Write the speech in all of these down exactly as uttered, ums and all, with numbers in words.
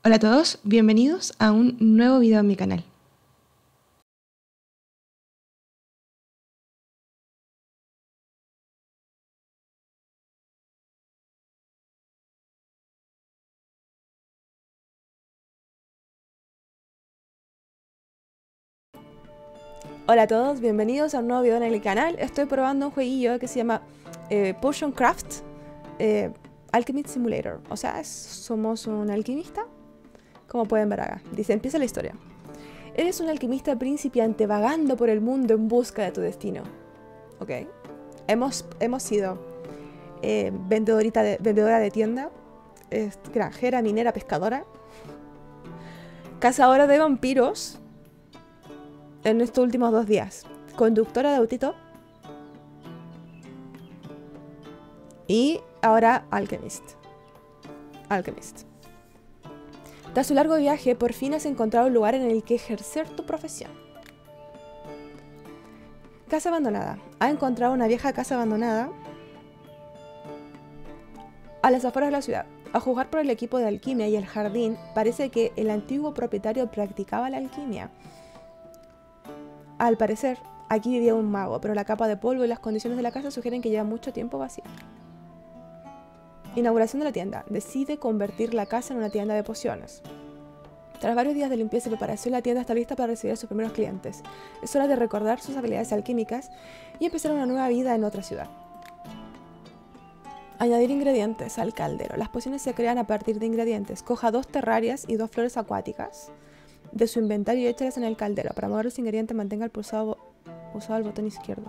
Hola a todos, bienvenidos a un nuevo video en mi canal. Hola a todos, bienvenidos a un nuevo video en el canal. Estoy probando un jueguillo que se llama eh, Potion Craft eh, Alchemist Simulator. O sea, es, somos un alquimista, como pueden ver acá. Dice, empieza la historia. Eres un alquimista principiante vagando por el mundo en busca de tu destino. Ok. Hemos, hemos sido eh, vendedorita de, vendedora de tienda, eh, granjera, minera, pescadora, cazadora de vampiros en estos últimos dos días, conductora de autito y ahora alchemist. Alchemist. Tras un largo viaje, por fin has encontrado un lugar en el que ejercer tu profesión. Casa abandonada. Ha encontrado una vieja casa abandonada a las afueras de la ciudad. A juzgar por el equipo de alquimia y el jardín, parece que el antiguo propietario practicaba la alquimia. Al parecer, aquí vivía un mago, pero la capa de polvo y las condiciones de la casa sugieren que lleva mucho tiempo vacía. Inauguración de la tienda. Decide convertir la casa en una tienda de pociones. Tras varios días de limpieza y preparación, la tienda está lista para recibir a sus primeros clientes. Es hora de recordar sus habilidades alquímicas y empezar una nueva vida en otra ciudad. Añadir ingredientes al caldero. Las pociones se crean a partir de ingredientes. Coja dos terrarias y dos flores acuáticas de su inventario y échalas en el caldero. Para mover los ingredientes, mantenga el pulsado, pulsado el botón izquierdo.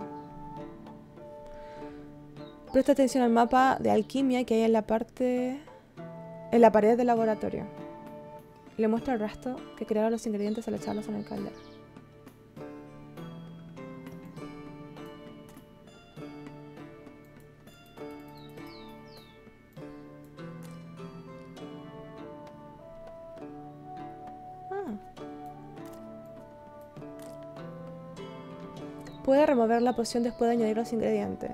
Presta atención al mapa de alquimia que hay en la parte en la pared del laboratorio. Le muestra el rastro que crearon los ingredientes al echarlos en el caldero. Puede remover la poción después de añadir los ingredientes.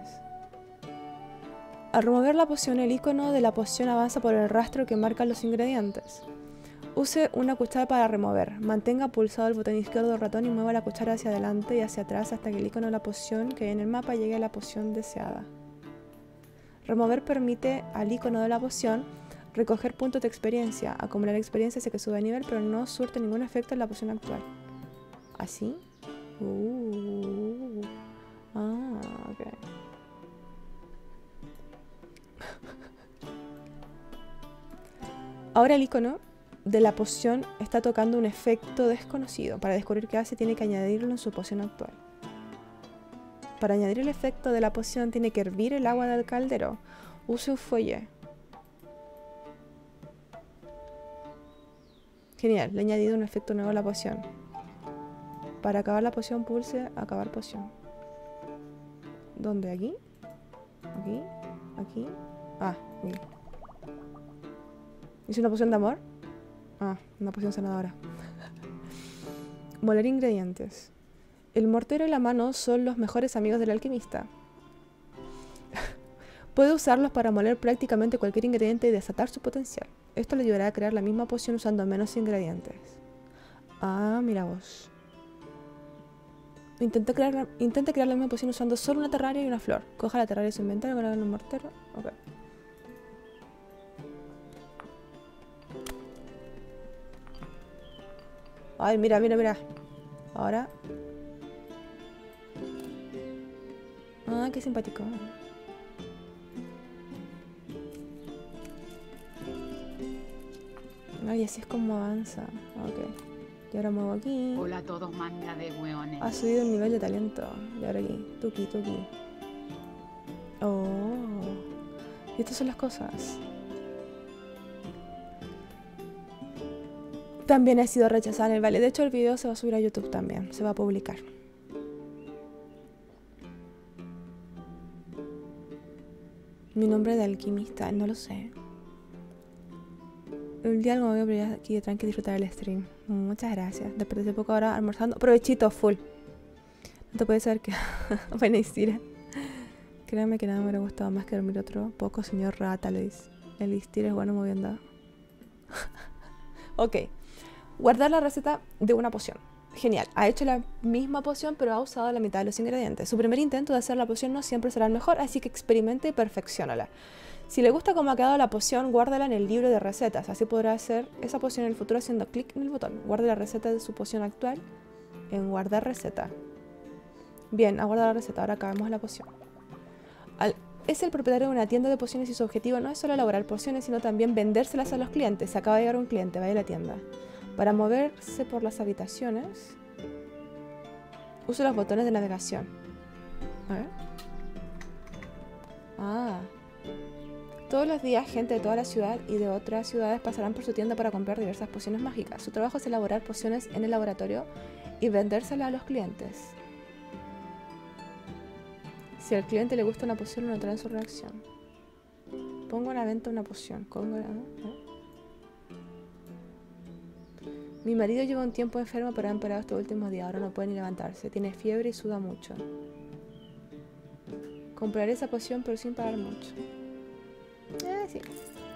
Al remover la poción, el icono de la poción avanza por el rastro que marcan los ingredientes. Use una cuchara para remover. Mantenga pulsado el botón izquierdo del ratón y mueva la cuchara hacia adelante y hacia atrás hasta que el icono de la poción que hay en el mapa llegue a la poción deseada. Remover permite al icono de la poción recoger puntos de experiencia. Acumular experiencia hace que suba de nivel, pero no surte ningún efecto en la poción actual. ¿Así? Uh, ah, ok. Ahora el icono de la poción está tocando un efecto desconocido. Para descubrir qué hace, tiene que añadirlo en su poción actual. Para añadir el efecto de la poción, tiene que hervir el agua del caldero. Use un fuelle. Genial, le he añadido un efecto nuevo a la poción. Para acabar la poción, pulse acabar poción. ¿Dónde? ¿Aquí? ¿Aquí? ¿Aquí? Ah, aquí. ¿Hice una poción de amor? Ah, una poción sanadora. Moler ingredientes. El mortero y la mano son los mejores amigos del alquimista. Puede usarlos para moler prácticamente cualquier ingrediente y desatar su potencial. Esto le ayudará a crear la misma poción usando menos ingredientes. Ah, mira vos. Intenta crear, intenta crear la misma poción usando solo una terraria y una flor. Coja la terraria de su inventario, guarda en un mortero. Ok. Ay, mira, mira, mira. Ahora. Ah, qué simpático. Ay, así es como avanza. Ok. Y ahora muevo aquí. Hola a todos, manga de hueones. Ha subido el nivel de talento. Y ahora aquí. Tuki, tuki. Oh. Y estas son las cosas. También ha sido rechazada en el Valle. De hecho, el video se va a subir a YouTube también. Se va a publicar. Mi nombre de alquimista, no lo sé. El día algo me voy a aquí de tranqui disfrutar el stream. Muchas gracias. Después de poco ahora almorzando. Provechito full. No te puedes saber que... Buena historia. Créeme que nada me hubiera gustado más que dormir otro poco, señor Rata, Luis. El Istir es bueno moviendo. Ok. Guardar la receta de una poción. Genial. Ha hecho la misma poción, pero ha usado la mitad de los ingredientes. Su primer intento de hacer la poción no siempre será el mejor, así que experimente y perfecciónala. Si le gusta cómo ha quedado la poción, guárdala en el libro de recetas. Así podrá hacer esa poción en el futuro haciendo clic en el botón. Guarde la receta de su poción actual en guardar receta. Bien, ha guardado la receta. Ahora acabamos la poción. Al Es el propietario de una tienda de pociones y su objetivo no es solo elaborar pociones, sino también vendérselas a los clientes. Se acaba de llegar un cliente, vaya a la tienda. Para moverse por las habitaciones, use los botones de navegación. A ver. Ah. Todos los días, gente de toda la ciudad y de otras ciudades pasarán por su tienda para comprar diversas pociones mágicas. Su trabajo es elaborar pociones en el laboratorio y vendérselas a los clientes. Si al cliente le gusta una poción, lo notará en su reacción. Pongo a la venta una poción. Pongo la... ¿eh? Mi marido lleva un tiempo enfermo, pero ha empeorado estos últimos días. Ahora no puede ni levantarse. Tiene fiebre y suda mucho. Compraré esa poción, pero sin pagar mucho. Eh, sí.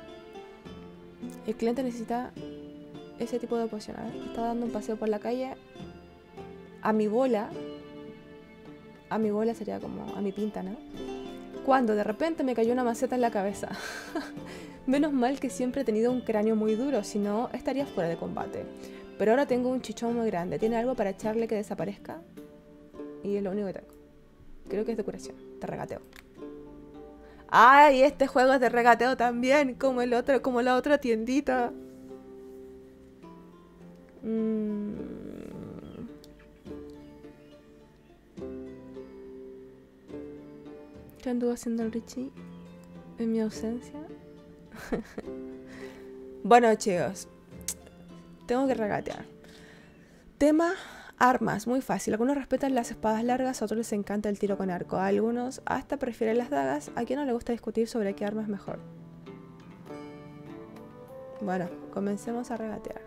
El cliente necesita ese tipo de poción. A ver, está dando un paseo por la calle. A mi bola. A mi bola sería como a mi pinta, ¿no? Cuando de repente me cayó una maceta en la cabeza. Menos mal que siempre he tenido un cráneo muy duro, si no estaría fuera de combate. Pero ahora tengo un chichón muy grande. ¿Tiene algo para echarle que desaparezca? Y es lo único que tengo. Creo que es de curación, de regateo. ¡Ay! Este juego es de regateo también, como el otro, como la otra tiendita. Mm. ¿Qué anduvo haciendo el Richie en mi ausencia? Bueno, chicos, tengo que regatear. Tema: armas, muy fácil. Algunos respetan las espadas largas, a otros les encanta el tiro con arco. A algunos hasta prefieren las dagas. A quien no le gusta discutir sobre qué arma es mejor. Bueno, comencemos a regatear.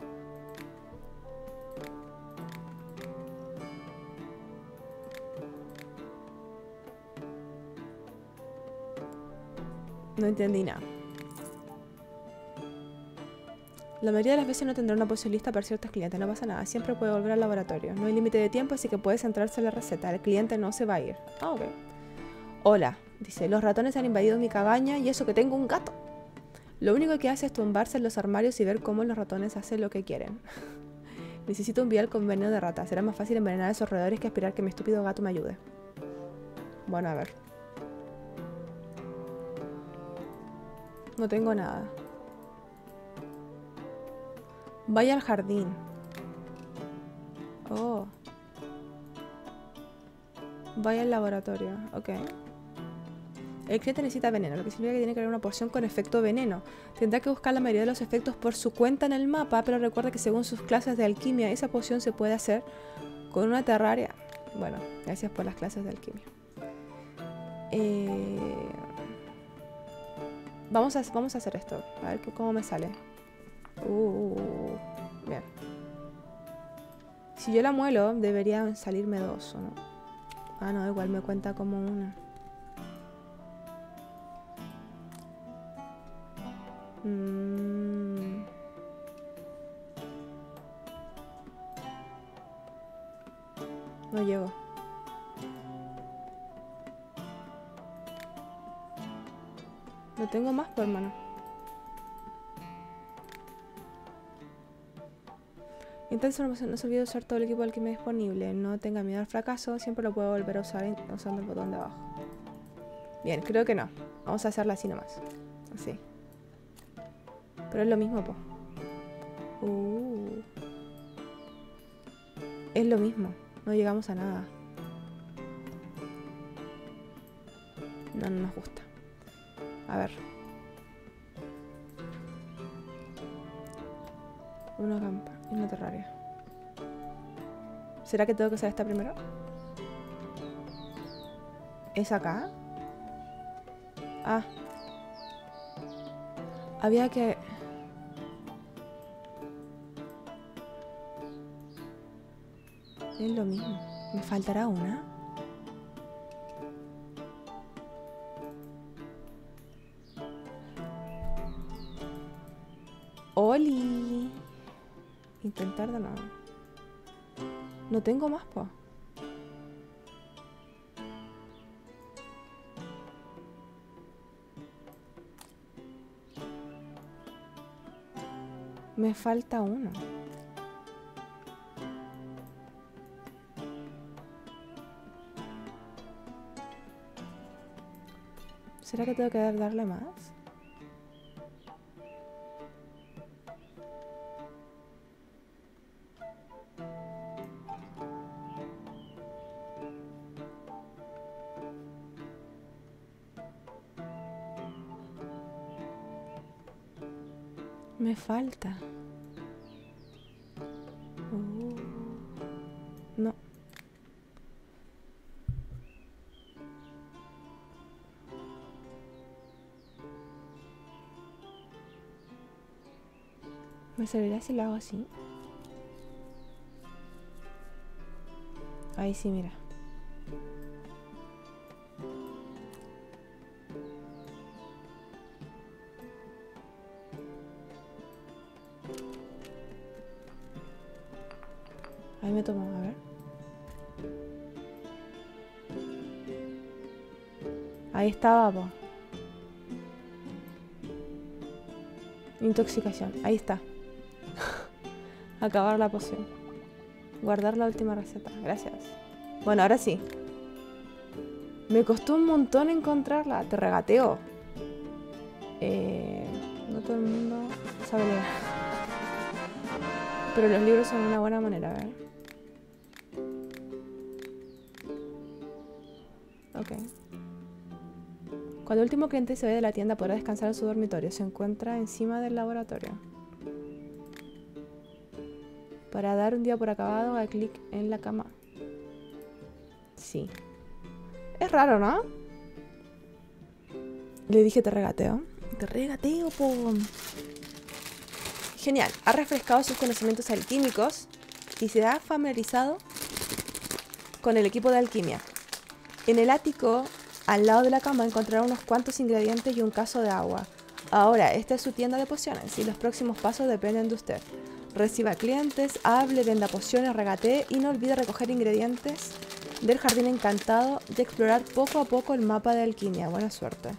No entendí nada. La mayoría de las veces no tendrá una poción lista para ciertos clientes, no pasa nada, siempre puede volver al laboratorio. No hay límite de tiempo, así que puedes centrarse en la receta. El cliente no se va a ir. Ah, ok. Hola, dice, los ratones han invadido mi cabaña y eso que tengo un gato. Lo único que hace es tumbarse en los armarios y ver cómo los ratones hacen lo que quieren. Necesito un vial con veneno de rata. Será más fácil envenenar a esos roedores que esperar que mi estúpido gato me ayude. Bueno, a ver. No tengo nada. Vaya al jardín. Oh. Vaya al laboratorio. Ok. El cliente necesita veneno, lo que significa que tiene que haber una poción con efecto veneno. Tendrá que buscar la mayoría de los efectos por su cuenta en el mapa, pero recuerda que según sus clases de alquimia, esa poción se puede hacer con una terraria. Bueno, gracias por las clases de alquimia. Eh... Vamos a, vamos a hacer esto. A ver cómo me sale. Uh, bien. Si yo la muelo, deberían salirme dos, ¿o no? Ah, no, igual me cuenta como una. Mm. No llego. No tengo más, pues, hermano. Entonces no, no se olvide usar todo el equipo al que me disponible. No tenga miedo al fracaso, siempre lo puedo volver a usar usando el botón de abajo. Bien, creo que no. Vamos a hacerla así nomás. Así. Pero es lo mismo, po. Uh. Es lo mismo. No llegamos a nada. No, no nos gusta. A ver. Una campa y una terraria. ¿Será que tengo que usar esta primero? ¿Es acá? Ah. Había que... Es lo mismo. ¿Me faltará una? ¡Oli! Intentar de nuevo. No tengo más, po. Me falta uno. ¿Será que tengo que darle más? Me falta. Oh. No. ¿Me serviría si lo hago así? Ahí sí, mira. Ahí me tomo, a ver. Ahí estaba, po. Intoxicación, ahí está. Acabar la poción. Guardar la última receta, gracias. Bueno, ahora sí. Me costó un montón encontrarla. Te regateo. Eh, no todo el mundo sabe leer. Pero los libros son una buena manera, a ver. Ok. Cuando el último cliente se vaya de la tienda podrá descansar en su dormitorio. Se encuentra encima del laboratorio. Para dar un día por acabado, haga clic en la cama. Sí. Es raro, ¿no? Le dije te regateo. Te regateo, po. Genial. Ha refrescado sus conocimientos alquímicos y se ha familiarizado con el equipo de alquimia. En el ático, al lado de la cama, encontrará unos cuantos ingredientes y un caso de agua. Ahora, esta es su tienda de pociones y los próximos pasos dependen de usted. Reciba clientes, hable, venda pociones, regatee y no olvide recoger ingredientes del jardín encantado y explorar poco a poco el mapa de alquimia. Buena suerte.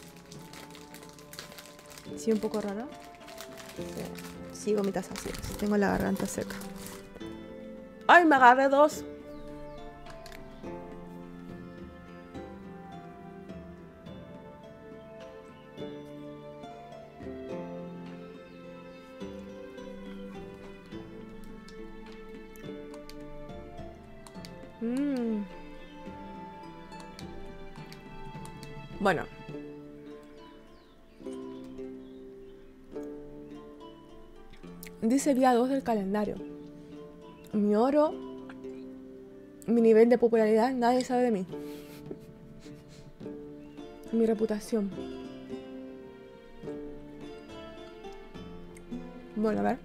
¿Sí, un poco raro? Sí, sí, gomitas ácidas. Tengo la garganta seca. ¡Ay, me agarré dos! Mm. Bueno. Dice día dos del calendario. Mi oro, mi nivel de popularidad, nadie sabe de mí. Mi reputación. Bueno, a ver.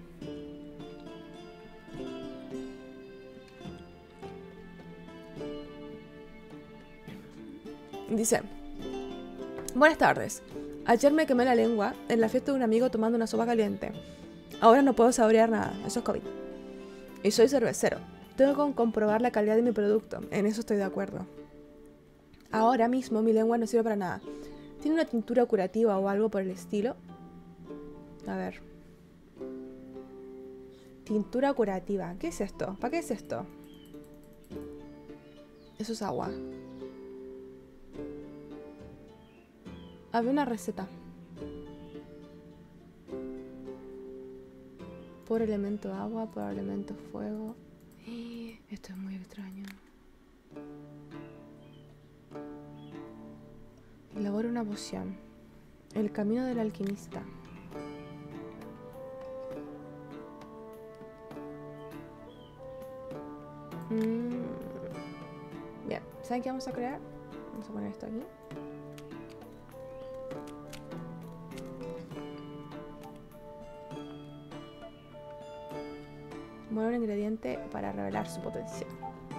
Dice: buenas tardes. Ayer me quemé la lengua en la fiesta de un amigo tomando una sopa caliente. Ahora no puedo saborear nada. Eso es COVID. Y soy cervecero. Tengo que comprobar la calidad de mi producto. En eso estoy de acuerdo. Ahora mismo mi lengua no sirve para nada. ¿Tiene una tintura curativa o algo por el estilo? A ver. Tintura curativa. ¿Qué es esto? ¿Para qué es esto? Eso es agua. Había una receta. Por elemento agua, por elemento fuego. Esto es muy extraño. Elabora una poción. El camino del alquimista. Mm. Bien, ¿saben qué vamos a crear? Vamos a poner esto aquí. Poner un ingrediente para revelar su potencial.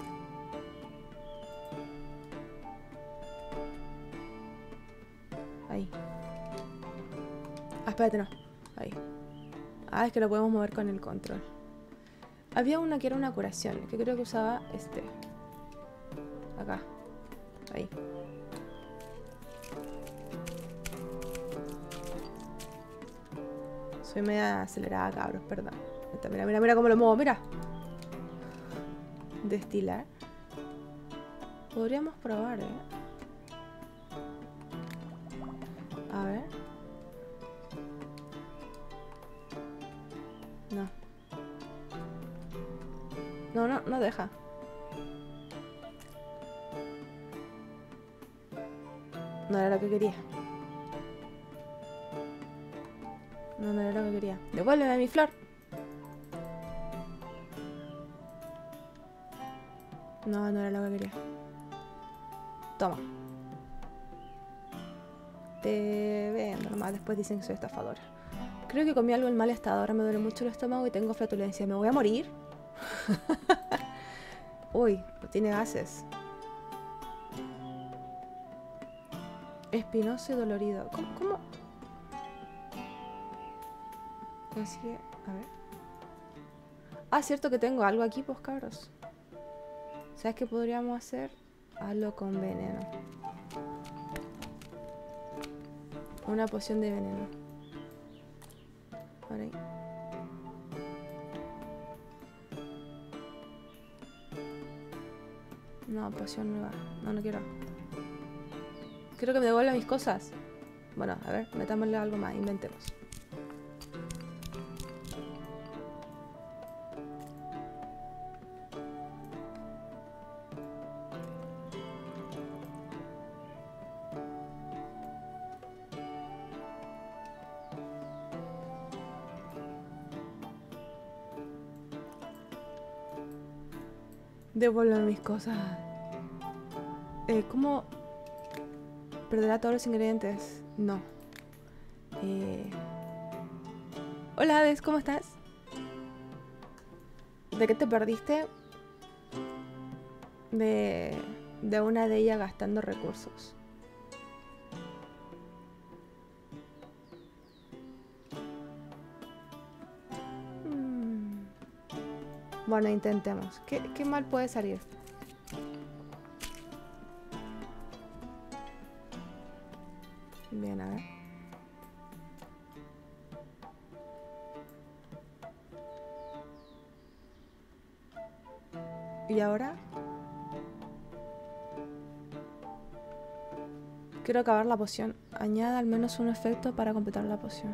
Ahí. Ah, espérate, no. Ahí. Ah, es que lo podemos mover con el control. Había una que era una curación, que creo que usaba este. Acá. Ahí. Soy media acelerada, cabros, perdón. Mira, mira, mira cómo lo muevo, mira. Destilar. Podríamos probar, eh. A ver. No. No, no, no deja. No era lo que quería. No, no era lo que quería. Devuélveme mi flor. No, no era lo que quería. Toma. Te vendo nomás. Después dicen que soy estafadora. Creo que comí algo en mal estado. Ahora me duele mucho el estómago y tengo flatulencia. ¿Me voy a morir? Uy, tiene gases. Espinoso y dolorido. ¿Cómo? ¿Cómo? Consigue... A ver. Ah, cierto que tengo algo aquí, pues, cabros. ¿Sabes qué podríamos hacer? Hazlo con veneno. Una poción de veneno. Por ahí. No, poción nueva. No, no quiero. Quiero que me devuelva mis cosas. Bueno, a ver, metámosle algo más. Inventemos. Devuelve mis cosas. Eh, ¿Cómo perderá todos los ingredientes? No. Eh... Hola, Hades, ¿cómo estás? ¿De qué te perdiste? De... de una de ellas gastando recursos. Bueno, intentemos. ¿Qué, qué mal puede salir? Bien, a ver. ¿Y ahora? Quiero acabar la poción. Añada al menos un efecto para completar la poción.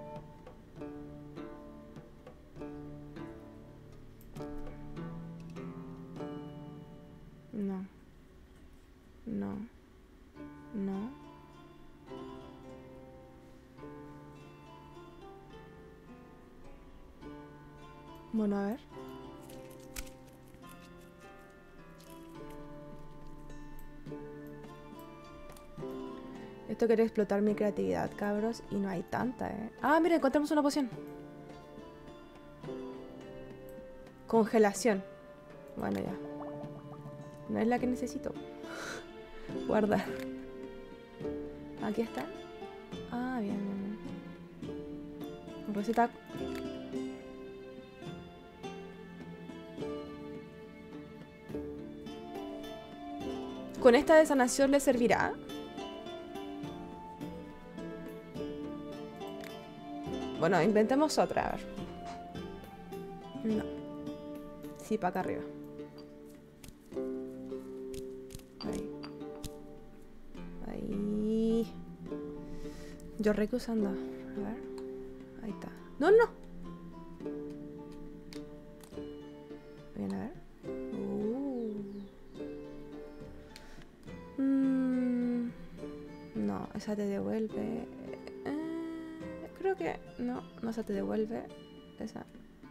No. No. No. Bueno, a ver. Esto quiere explotar mi creatividad, cabros, y no hay tanta, ¿eh? Ah, mira, encontramos una poción. Congelación. Bueno, ya. No es la que necesito. Guardar. Aquí está. Ah, bien, bien, bien. Receta. ¿Con esta de sanación le servirá? Bueno, inventemos otra, a ver. No. Sí, para acá arriba. Ahí. Ahí. Yo reco usando. A ver. Ahí está. No, no. Bien, a ver. Uh. Mm. No, esa te devuelve. Eh, creo que... No, no, esa te devuelve. Esa.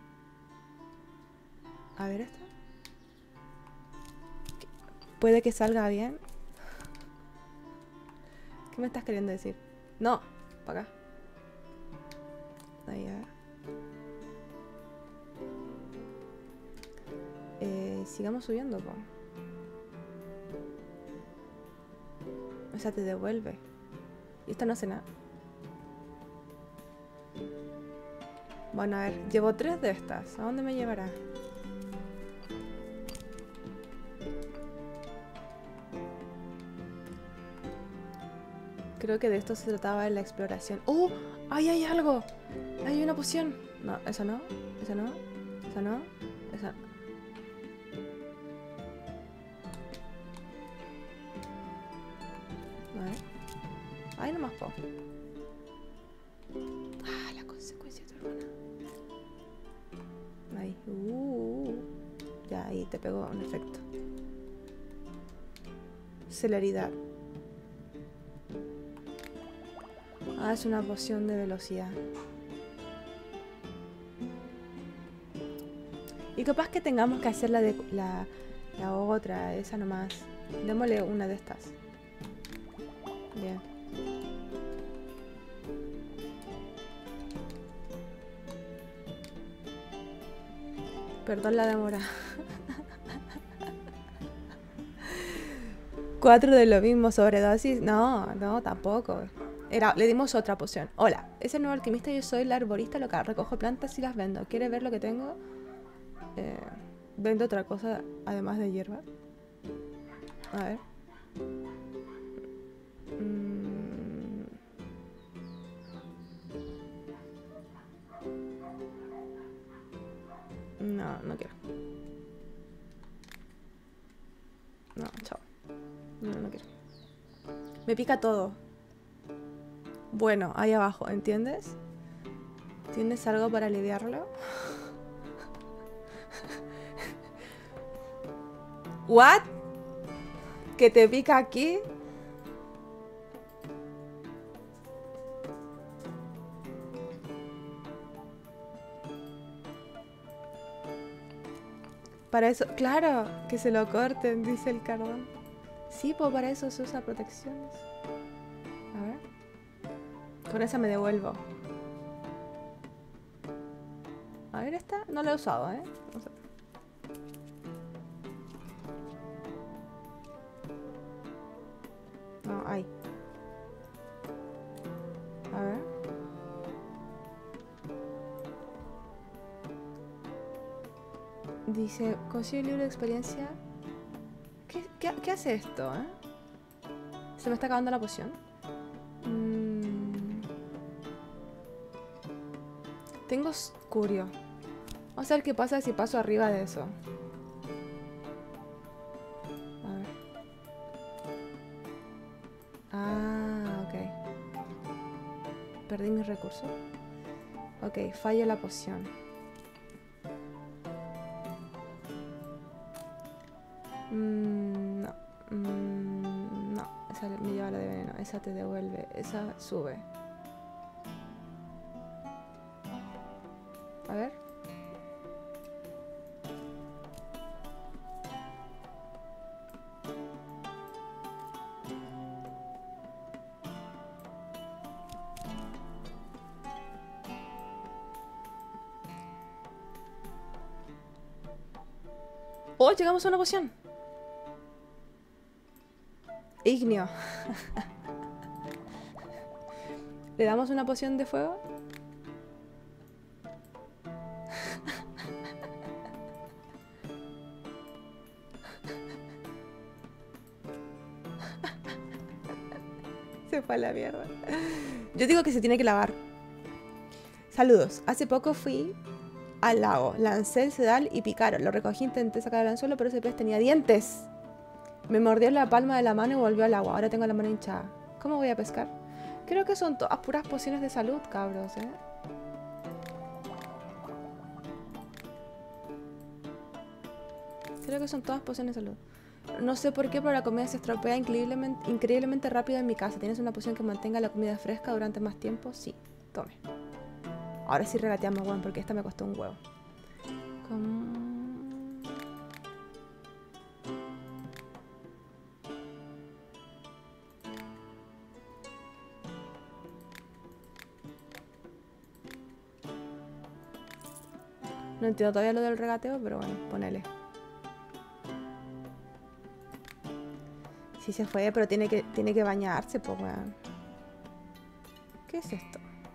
A ver esta. Puede que salga bien. ¿Qué me estás queriendo decir? No, para acá. Ahí, a ver. Eh, sigamos subiendo, po. Esa te devuelve. Y esta no hace nada. Bueno, a ver, llevo tres de estas. ¿A dónde me llevará? Creo que de esto se trataba en la exploración. ¡Oh! ¡Ahí hay algo! ¡Hay una poción! No, esa no. Esa no. Esa no. Esa... A ver. Ahí nomás puedo. Ah, la consecuencia de tu hermana. Ahí. Uh, ya, ahí te pegó un efecto. Celeridad. Ah, es una poción de velocidad. Y capaz que tengamos que hacer la, de, la, la otra, esa nomás. Démosle una de estas. Bien. Perdón la demora. Cuatro de lo mismo, sobredosis. No, no, tampoco. Era, le dimos otra poción. Hola, es el nuevo alquimista. Yo soy la arborista local. Recojo plantas y las vendo. ¿Quiere ver lo que tengo? Eh, vendo otra cosa además de hierba. A ver. Mm. No, no quiero. No, chao. No, no quiero. Me pica todo. Bueno, ahí abajo, ¿entiendes? ¿Tienes algo para aliviarlo? ¿What? ¿Que te pica aquí? Para eso, claro, que se lo corten, dice el cardón. Sí, pues para eso se usa protecciones. A ver. Con esa me devuelvo. A ver, esta no la he usado, ¿eh? O sea. No, ahí. A ver. Dice, consigue libre de experiencia. ¿Qué, qué, qué hace esto, eh? Se me está acabando la poción. Mm. Tengo curio. Vamos a ver qué pasa si paso arriba de eso. A ver. Ah, ok. Perdí mis recursos. Ok, falla la poción. Mm, no. Mm, no. Esa me lleva la de veneno. Esa te devuelve. Esa sube. A ver. Oh, llegamos a una poción. Ignio. ¿Le damos una poción de fuego? Se fue a la mierda. Yo digo que se tiene que lavar. Saludos. Hace poco fui al lago. Lancé el sedal y picaron. Lo recogí, intenté sacar el anzuelo, pero ese pez tenía dientes. Me mordió la palma de la mano y volvió al agua. Ahora tengo la mano hinchada. ¿Cómo voy a pescar? Creo que son todas puras pociones de salud, cabros, ¿eh? Creo que son todas pociones de salud. No sé por qué, pero la comida se estropea increíblemente, increíblemente rápido en mi casa. ¿Tienes una poción que mantenga la comida fresca durante más tiempo? Sí, tome. Ahora sí regateamos, weón, porque esta me costó un huevo. ¿Cómo? No entiendo todavía lo del regateo, pero bueno, ponele. Sí se fue, pero tiene que, tiene que bañarse, pues, weón. ¿Qué es esto?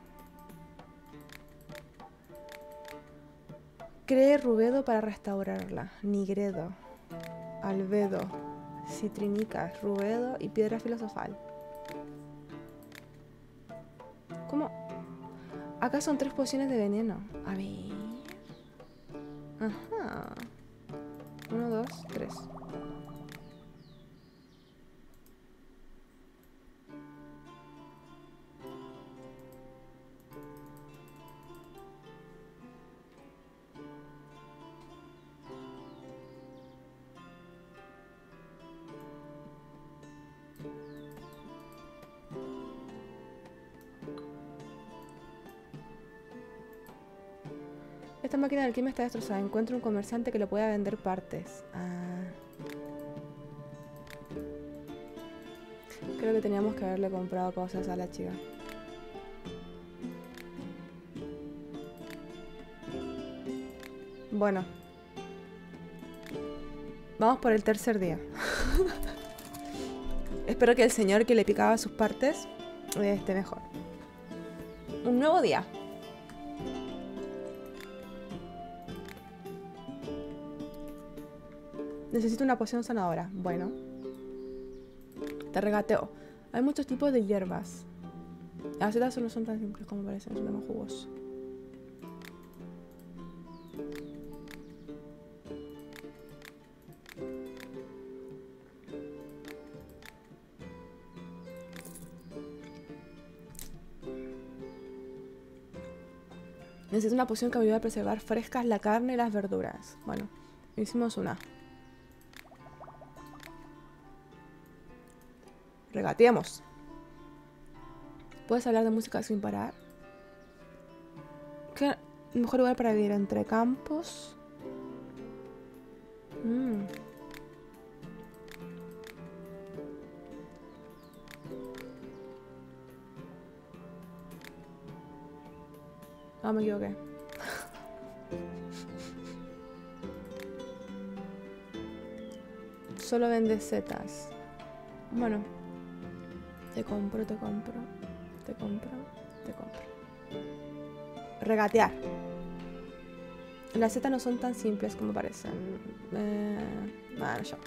Cree rubedo para restaurarla. Nigredo. Albedo. Citrinica. Rubedo y piedra filosofal. Acá son tres pociones de veneno. A ver. Ajá. Uno, dos, tres. Esta máquina de alquimia está destrozada. Encuentro un comerciante que le pueda vender partes. Ah. Creo que teníamos que haberle comprado cosas a la chica. Bueno. Vamos por el tercer día. Espero que el señor que le picaba sus partes esté mejor. Un nuevo día. Necesito una poción sanadora. Bueno. Te regateo. Hay muchos tipos de hierbas. Las setas no son tan simples como parecen, son más jugosas. Necesito una poción que me ayude a preservar frescas la carne y las verduras. Bueno, hicimos una. Regateamos. ¿Puedes hablar de música sin parar? ¿Qué mejor lugar para vivir? ¿Entre campos? Mm. Ah, me equivoqué. Solo vende setas. Bueno. Te compro, te compro, te compro, te compro. Regatear. Las setas no son tan simples como parecen. Eh, bueno, ya.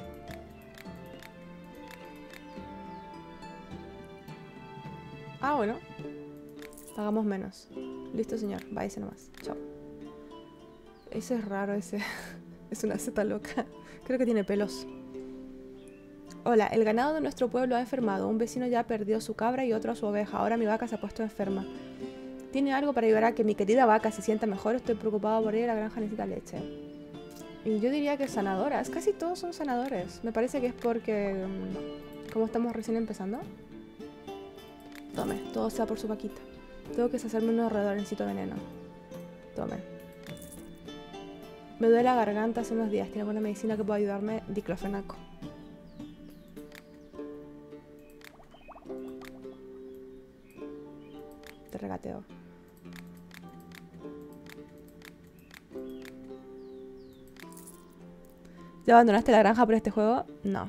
Ah, bueno. Pagamos menos. Listo, señor. Váyase nomás. Chao. Ese es raro, ese. Es una seta loca. Creo que tiene pelos. Hola, el ganado de nuestro pueblo ha enfermado. Un vecino ya perdió su cabra y otro a su oveja. Ahora mi vaca se ha puesto enferma. ¿Tiene algo para ayudar a que mi querida vaca se sienta mejor? Estoy preocupado por ella. La granja necesita leche. Y yo diría que sanadoras. Casi todos son sanadores. Me parece que es porque... Como estamos recién empezando. Tome, todo sea por su vaquita. Tengo que deshacerme unos redorencitos de veneno. Tome. Me duele la garganta hace unos días. ¿Tiene alguna medicina que pueda ayudarme? Diclofenaco. Te regateo. ¿Ya abandonaste la granja por este juego? No.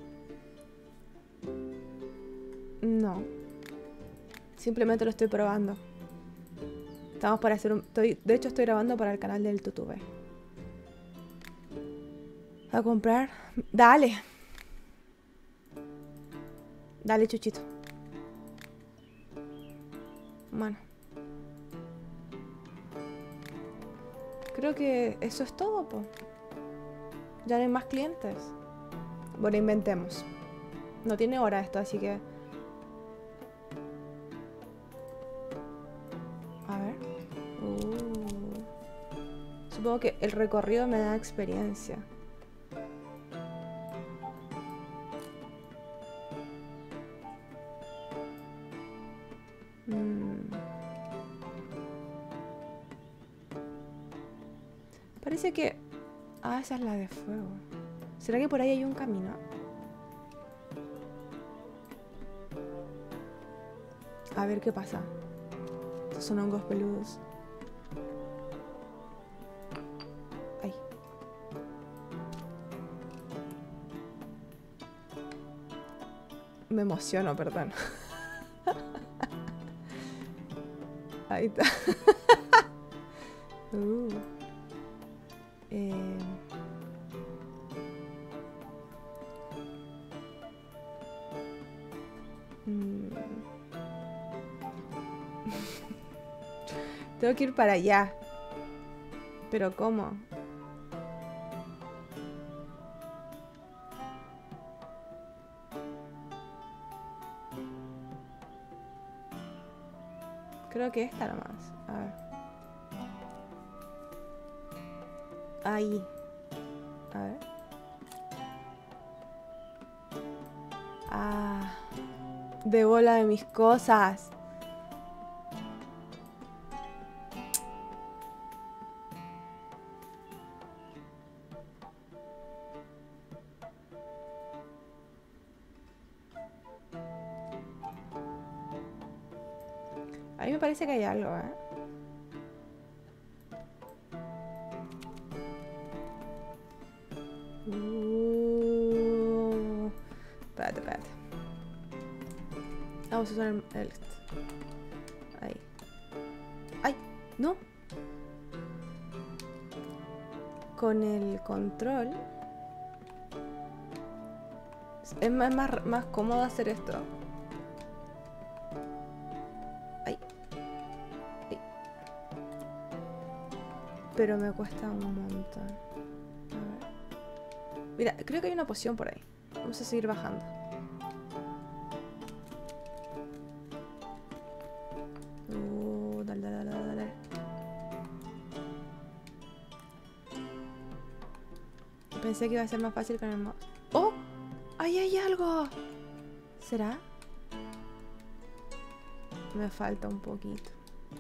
No. Simplemente lo estoy probando. Estamos para hacer un... Estoy, de hecho estoy grabando para el canal del YouTube. ¿A comprar? Dale. Dale, chuchito. Bueno. Creo que eso es todo, po. Ya no hay más clientes. Bueno, inventemos. No tiene hora esto, así que... A ver. Uh. Supongo que el recorrido me da experiencia. Mm. Parece que... Ah, esa es la de fuego. ¿Será que por ahí hay un camino? A ver qué pasa. Estos son hongos peludos. Ay. Me emociono, perdón. Ahí está. uh. eh. mm. Tengo que ir para allá. ¿Pero cómo? Creo que esta nomás. A ver. Ahí. A ver. Ah. De bola de mis cosas. A mí me parece que hay algo, ¿eh? Uh, espérate, espérate. Vamos a usar el, el... Ahí. ¡Ay! ¡No! Con el control... Es más, más, más cómodo hacer esto. Pero me cuesta un montón. A ver. Mira, creo que hay una poción por ahí. Vamos a seguir bajando. Uh, dale, dale, dale, dale. Pensé que iba a ser más fácil con el mouse. ¡Oh! ¡Ahí hay algo! ¿Será? Me falta un poquito.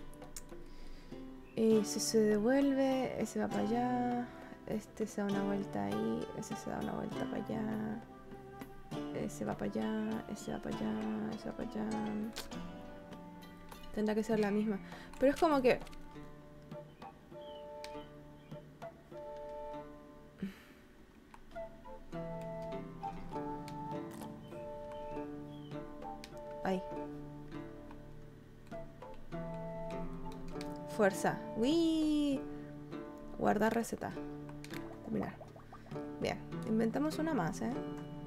Y si se devuelve, ese va para allá, este se da una vuelta ahí, ese se da una vuelta para allá, ese va para allá, ese va para allá, ese va para allá. Tendrá que ser la misma. Pero es como que... Ahí. Fuerza. ¡Uy! Guardar receta. Terminar. Bien. Inventamos una más, ¿eh?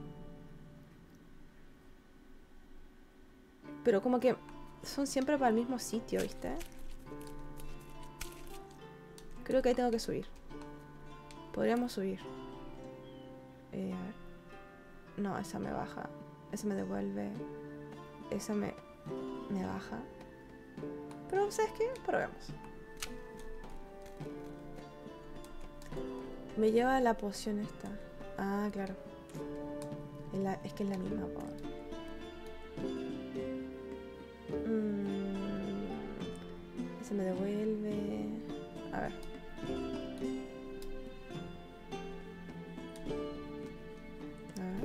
Pero como que son siempre para el mismo sitio, ¿viste? Creo que ahí tengo que subir. Podríamos subir. Eh, a ver. No, esa me baja. Esa me devuelve. Esa me... me baja. Pero, ¿sabes qué? Probemos. Me lleva la poción esta. Ah, claro. Es, la, es que es la misma, po. Mm, se me devuelve. A ver. A ver.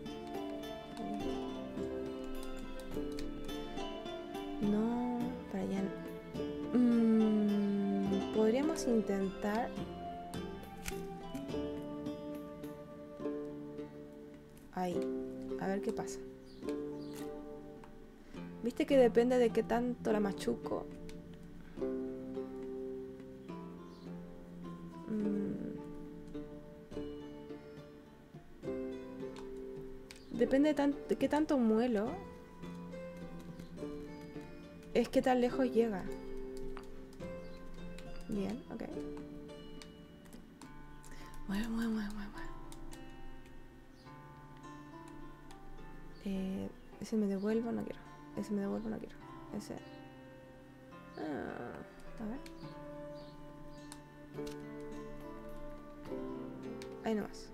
No, para allá. Mm, podríamos intentar. Ahí. A ver qué pasa. ¿Viste que depende de qué tanto la machuco? Mm. Depende de, tan de qué tanto muelo. Es que tan lejos llega. Bien, ok. Mueve, mueve, mueve, mueve. Eh, ese me devuelvo, no quiero. Ese me devuelvo, no quiero. Ese. Ah, a ver. Ahí nomás.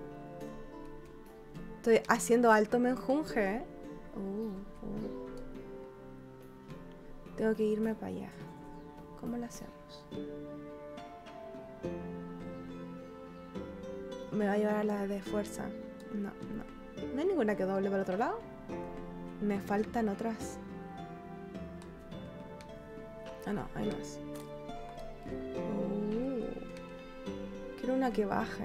Estoy haciendo alto menjunje, ¿eh? Uh, uh. Tengo que irme para allá. ¿Cómo lo hacemos? Me va a llevar a la de fuerza. No, no. ¿No hay ninguna que doble para el otro lado? Me faltan otras. Ah, no, hay más. Uh, quiero una que baje.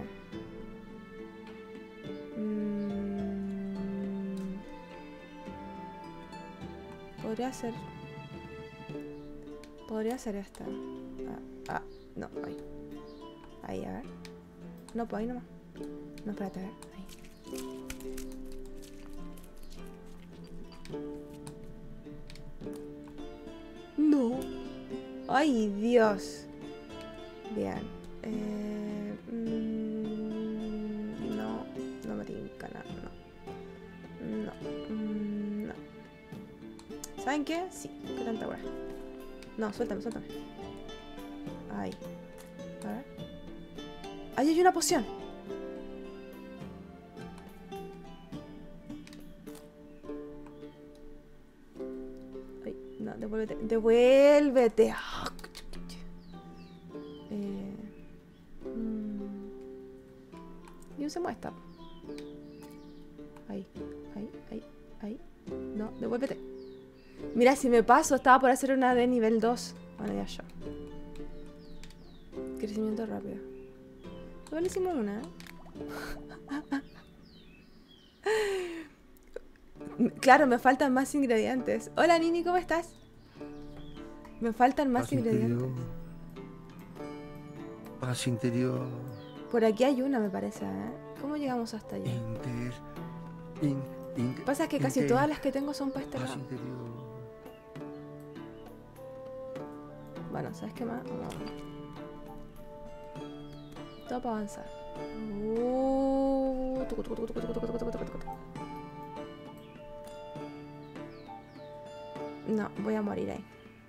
Mm, podría ser... Podría ser esta. Ah, ah, no, ahí. Ahí, a ver. No, pues ahí nomás. No, espérate, a ver. Ahí. No. Ay, Dios. Bien. Eh, mm, no, no me tinca nada, no. No, mm, no. ¿Saben qué? Sí, qué tanta hora. No, suéltame, suéltame. Ahí. A ver. Ahí hay una poción. Ay, no, devuélvete. Devuélvete. Ah, eh, mm. Y usemos esta. Ahí, ahí, ahí, ahí. No, devuélvete. Mira, si me paso, estaba por hacer una de nivel dos. Bueno, ya yo. Crecimiento rápido. Igual hicimos una, ¿eh? Claro, me faltan más ingredientes. Hola, Nini, ¿cómo estás? Me faltan más Paz ingredientes. interior. Paz interior. Por aquí hay una, me parece, ¿eh? ¿Cómo llegamos hasta allá? Inter. In, in, Lo que pasa es que casi inter- todas las que tengo son para este Paz lado. interior. Bueno, ¿sabes qué más? Vamos a ver. Todo para avanzar. Uh, tucu, tucu, tucu, tucu, tucu, tucu, tucu, tucu, tucu. No, voy a morir ahí.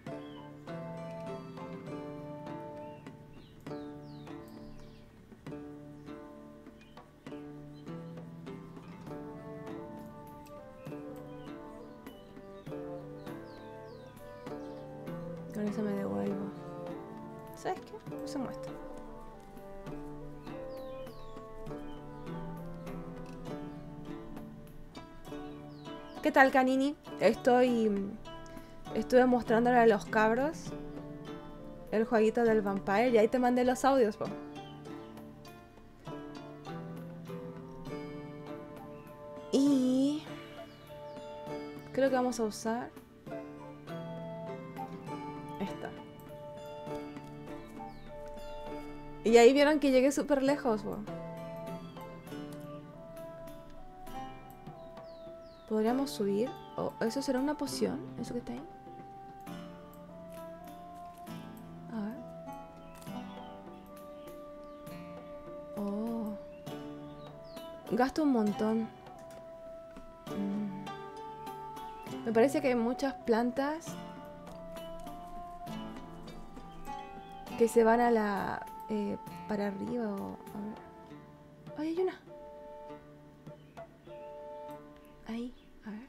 Con eso me devuelvo. ¿Sabes qué? Usemos esto. ¿Qué tal, Canini? Estoy... Estuve mostrándole a los cabros el jueguito del Vampire y ahí te mandé los audios, po. Y... creo que vamos a usar... esta. Y ahí vieron que llegué súper lejos, po. ¿Podríamos subir? ¿O eso será una poción? ¿Eso que está ahí? A ver. Oh. Gasto un montón. Mm. Me parece que hay muchas plantas que se van a la... Eh, para arriba o... A ver. ¡Ay, hay una! Ahí, a ver.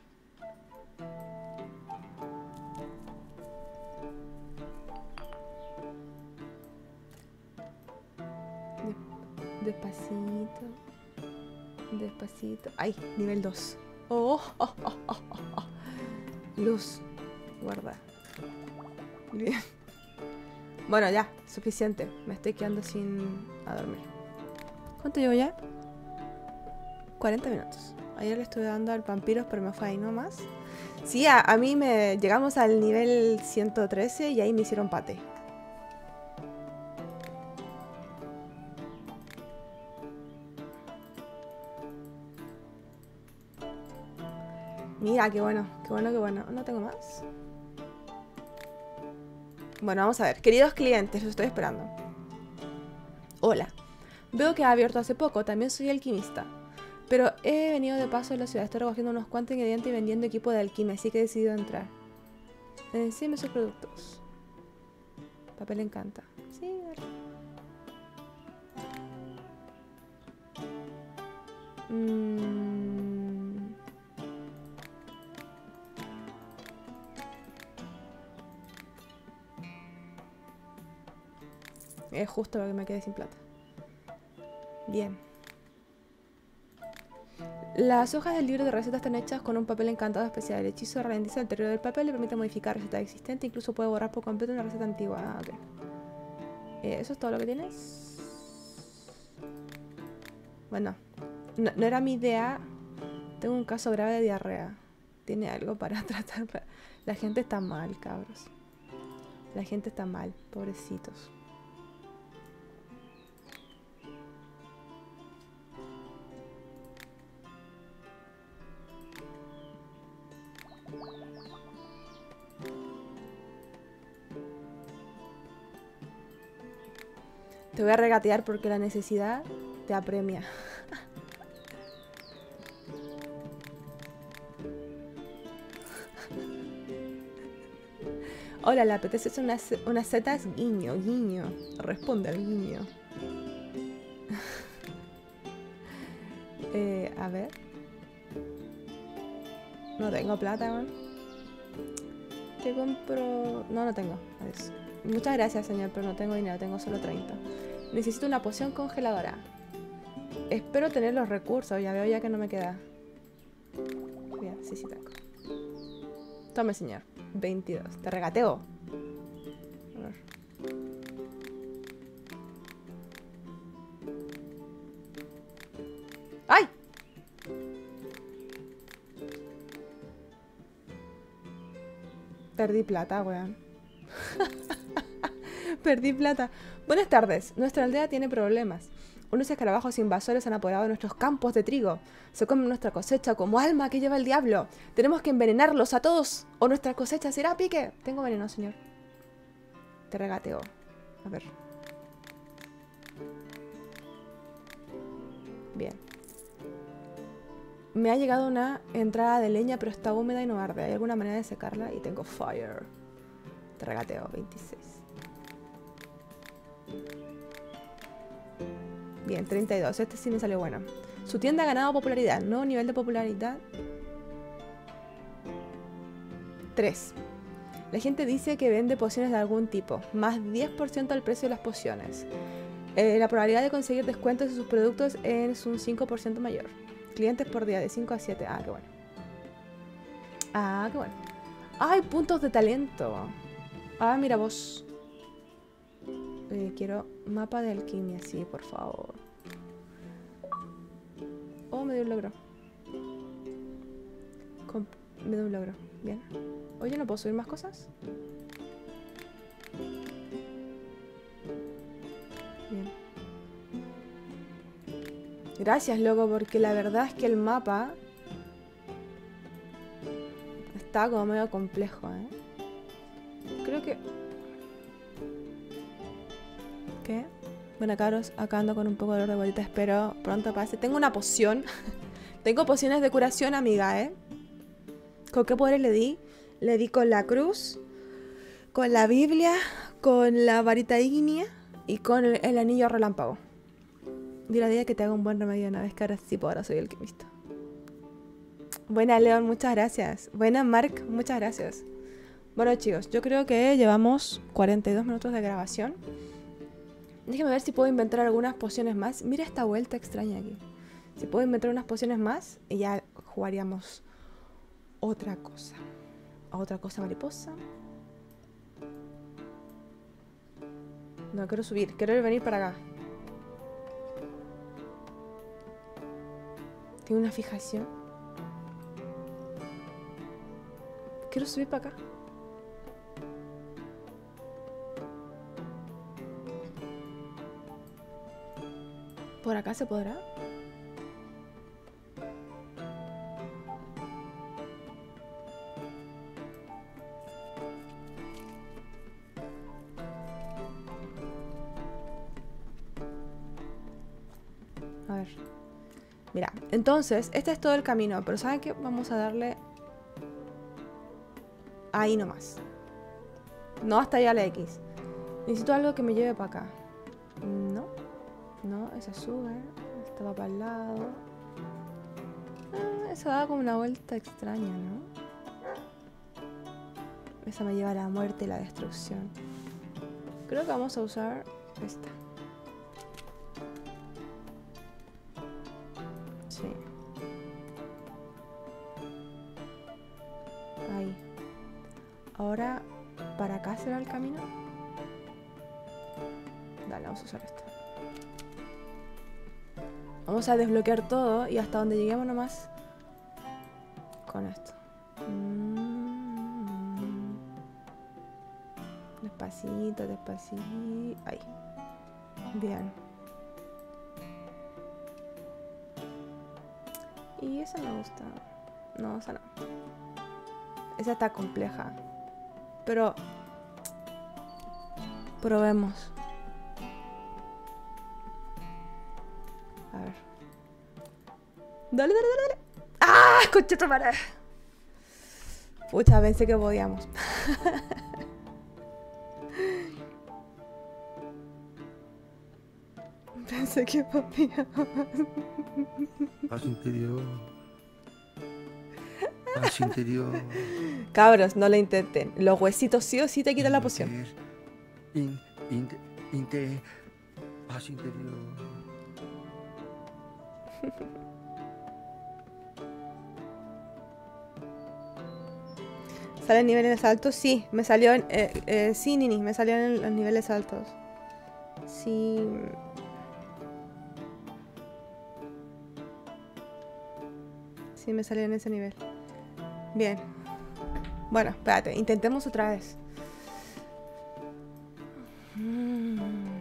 De- despacito. Despacito. ¡Ay! Nivel dos. Oh, oh, oh, oh, oh, oh. Luz. Guarda. Bien. Bueno, ya. Suficiente. Me estoy quedando sin... a dormir. ¿Cuánto llevo ya? cuarenta minutos. Ayer le estuve dando al vampiros, pero me fue ahí nomás. Sí, a, a mí me llegamos al nivel ciento trece y ahí me hicieron pate. Mira, qué bueno, qué bueno, qué bueno. No tengo más. Bueno, vamos a ver. Queridos clientes, los estoy esperando. Hola. Veo que ha abierto hace poco. También soy alquimista. Pero he venido de paso a la ciudad. Estoy recogiendo unos cuantos ingredientes y vendiendo equipo de alquimia, así que he decidido entrar. Encima sus productos. Papel encanta. Sí, dale. Mm. Es justo lo que me quedé sin plata. Bien. Las hojas del libro de recetas están hechas con un papel encantado especial. El hechizo ralentiza el deterioro del papel y permite modificar recetas existentes. Incluso puede borrar por completo una receta antigua. Ah, ok. Eh, ¿Eso es todo lo que tienes? Bueno, no, no era mi idea. Tengo un caso grave de diarrea. ¿Tiene algo para tratar? La gente está mal, cabros. La gente está mal, pobrecitos. Te voy a regatear porque la necesidad te apremia. Hola, ¿le apetece unas, unas setas? Guiño, guiño. Responde al guiño. eh, a ver. No tengo plata, man. Te compro... No, no tengo. Adiós. Muchas gracias, señor, pero no tengo dinero. Tengo solo treinta. Necesito una poción congeladora. Espero tener los recursos. Ya veo ya que no me queda. Bien, sí, sí tengo. Tome, señor. veintidós. Te regateo. A ver. ¡Ay! Perdí plata, weón. Perdí plata. Buenas tardes. Nuestra aldea tiene problemas. Unos escarabajos invasores han apoderado nuestros campos de trigo. Se comen nuestra cosecha como alma que lleva el diablo. Tenemos que envenenarlos a todos o nuestra cosecha será a pique. Tengo veneno, señor. Te regateo. A ver. Bien. Me ha llegado una entrada de leña, pero está húmeda y no arde. ¿Hay alguna manera de secarla? Y tengo fire. Te regateo. veintiséis. Bien, treinta y dos. Este sí me salió bueno. Su tienda ha ganado popularidad. Nuevo nivel de popularidad. tres. La gente dice que vende pociones de algún tipo. Más diez por ciento al precio de las pociones. Eh, la probabilidad de conseguir descuentos de sus productos es un cinco por ciento mayor. Clientes por día de cinco a siete. Ah, qué bueno. Ah, qué bueno. ¡Ay, puntos de talento! Ah, mira vos. Eh, quiero mapa de alquimia, sí, por favor. Oh, me dio un logro. Comp me dio un logro. Bien. Oye, ¿no puedo subir más cosas? Bien. Gracias, loco, porque la verdad es que el mapa está como medio complejo, ¿eh? Creo que... ¿Qué? Bueno, cabros, acá ando con un poco de dolor de bolita. Espero pronto pase. Tengo una poción. Tengo pociones de curación, amiga, ¿eh? ¿Con qué poderes le di? Le di con la cruz, con la Biblia, con la varita ígnea y con el, el anillo relámpago. Dile a Día que te haga un buen remedio una vez, que ahora sí, por ahora soy alquimista. Buena, León, muchas gracias. Buena, Mark, muchas gracias. Bueno, chicos, yo creo que llevamos cuarenta y dos minutos de grabación. Déjame ver si puedo inventar algunas pociones más. Mira esta vuelta extraña aquí. Si puedo inventar unas pociones más y ya jugaríamos otra cosa. Otra cosa mariposa. No, quiero subir. Quiero venir para acá. Tengo una fijación. Quiero subir para acá. ¿Por acá se podrá? A ver. Mira, entonces, este es todo el camino. Pero ¿saben qué? Vamos a darle... ahí nomás. No hasta allá la X. Necesito algo que me lleve para acá. No. No, esa sube. Esta va para el lado. Ah, esa da como una vuelta extraña, ¿no? Esa me lleva a la muerte y la destrucción. Creo que vamos a usar esta. Sí. Ahí. Ahora, ¿para acá será el camino? Dale, vamos a usar esto. Vamos a desbloquear todo y hasta donde lleguemos nomás con esto. Mm. Despacito, despacito. Ahí. Bien. Y esa me gusta. No, esa no. Esa está compleja. Pero... probemos. Dale, dale, dale, dale. ¡Ah! ¡Concha tu madre! Pucha, pensé que podíamos. Pensé que podíamos. Paz interior. Paz interior. Cabros, no lo intenten. Los huesitos sí o sí te quitan la poción. In, in, inte, paz interior. ¿Salen niveles altos? Sí, me salió en... Eh, eh, sí, Nini, me salió en los niveles altos. Sí... Sí, me salió en ese nivel. Bien. Bueno, espérate, intentemos otra vez. Mm.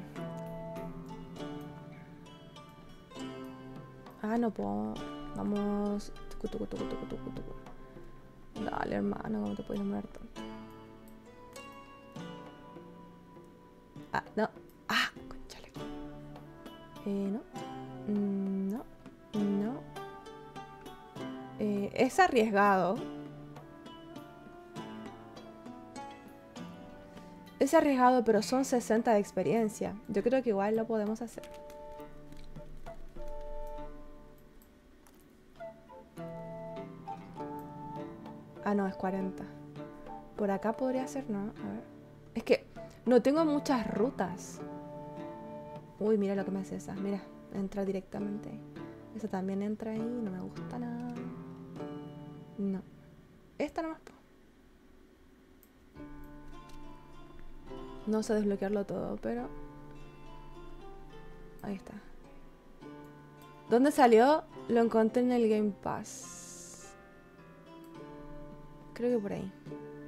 Ah, no puedo. Vamos. Tucu, tucu, tucu, tucu, tucu, tucu. Dale, hermano, ¿cómo te puedes demorar tanto? Ah, no. Ah, conchale. Eh, no. Mm, no. No. Eh, es arriesgado. Es arriesgado, pero son sesenta de experiencia. Yo creo que igual lo podemos hacer. Ah, no, es cuarenta. Por acá podría ser, ¿no? A ver. Es que no tengo muchas rutas. Uy, mira lo que me hace esa. Mira, entra directamente ahí. Esa también entra ahí. No me gusta nada. No. Esta nomás. No sé desbloquearlo todo, pero... Ahí está. ¿Dónde salió? Lo encontré en el Game Pass. Creo que por ahí.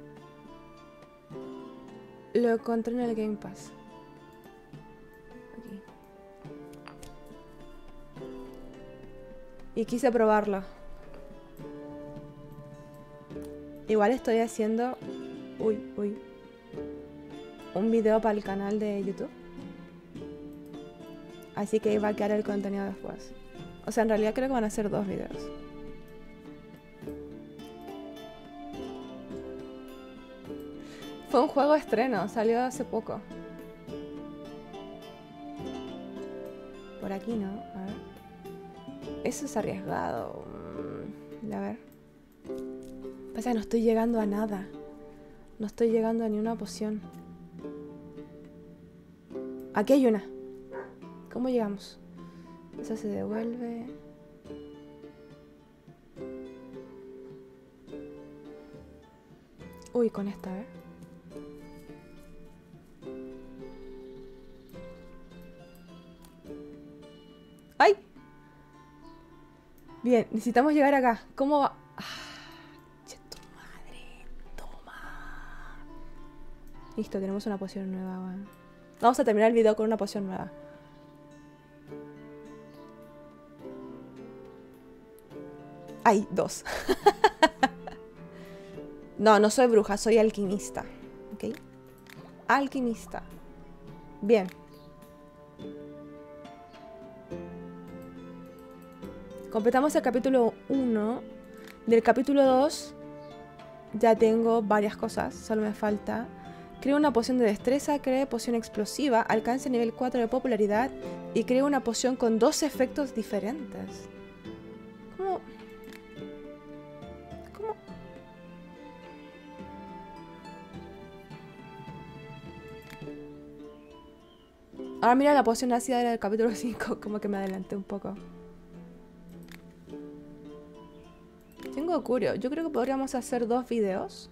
Lo encontré en el Game Pass. Aquí. Y quise probarlo. Igual estoy haciendo... Uy, uy. Un video para el canal de YouTube. Así que va a quedar el contenido después. O sea, en realidad creo que van a ser dos videos. Fue un juego de estreno, salió hace poco. Por aquí no, a ver. Eso es arriesgado. A ver. Pasa que no estoy llegando a nada. No estoy llegando a ni una poción. Aquí hay una. ¿Cómo llegamos? Esa se devuelve. Uy, con esta, a ver. ¡Ay! Bien, necesitamos llegar acá. ¿Cómo va? Ah, che, tu madre. Toma. Listo, tenemos una poción nueva, bueno. Vamos a terminar el video con una poción nueva. Hay dos. No, no soy bruja, soy alquimista. ¿Ok? Alquimista. Bien. Completamos el capítulo uno. Del capítulo dos ya tengo varias cosas. Solo me falta... Creo una poción de destreza, creo poción explosiva, alcance nivel cuatro de popularidad y creo una poción con dos efectos diferentes. ¿Cómo? ¿Cómo? Ahora mira, la poción ácida era del capítulo cinco, como que me adelanté un poco. Tengo curio, yo creo que podríamos hacer dos videos.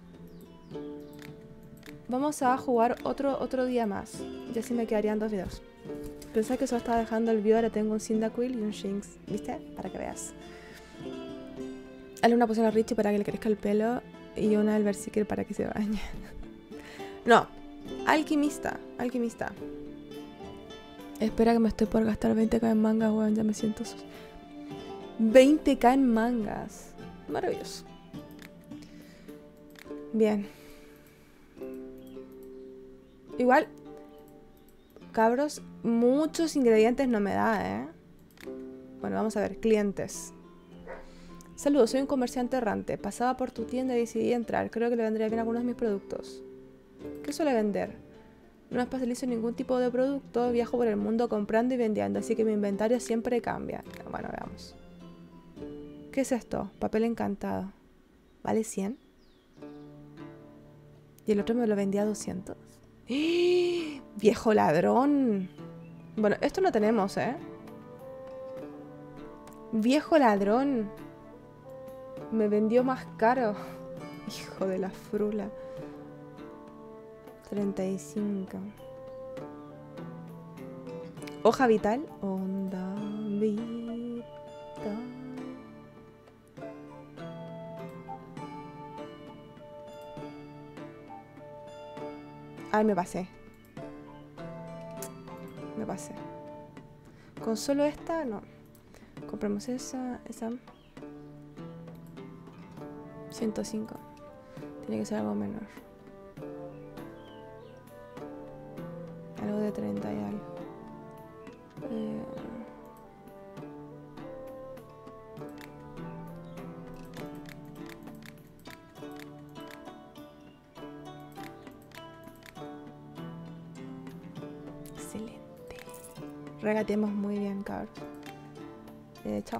Vamos a jugar otro, otro día más. Y así me quedarían dos videos. Pensé que solo estaba dejando el view. Ahora tengo un Cyndaquil y un Jinx. ¿Viste? Para que veas. Hazle una poción a Richie para que le crezca el pelo. Y una al Berserker para que se bañe. No. Alquimista. Alquimista. Espera que me estoy por gastar veinte k en mangas, weón. Ya me siento... veinte k en mangas. Maravilloso. Bien. Igual, cabros, muchos ingredientes no me da, ¿eh? Bueno, vamos a ver, clientes. Saludos, soy un comerciante errante. Pasaba por tu tienda y decidí entrar. Creo que le vendría bien algunos de mis productos. ¿Qué suele vender? No me especializo en ningún tipo de producto. Viajo por el mundo comprando y vendiendo, así que mi inventario siempre cambia. Bueno, veamos. ¿Qué es esto? Papel encantado. ¿Vale cien? Y el otro me lo vendía a doscientos. ¡Eh! ¡Viejo ladrón! Bueno, esto no tenemos, ¿eh? ¡Viejo ladrón! Me vendió más caro. Hijo de la frula. treinta y cinco. Hoja vital. Onda vital. Ay, me pasé. Me pasé. Con solo esta, no. Compramos esa, esa. ciento cinco. Tiene que ser algo menor. Algo de treinta y algo. Eh... Excelente. Regateemos muy bien, cabros. Eh, chao.